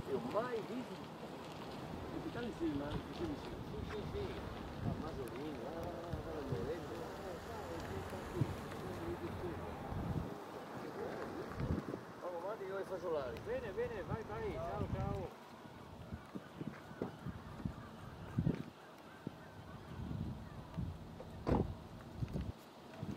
Io mai visto. Capitale sì, ma sì, sì. Sì. A Masolino, a Moretto. Vamos, Mati, io le faccio solari. Bene, vai, ciao.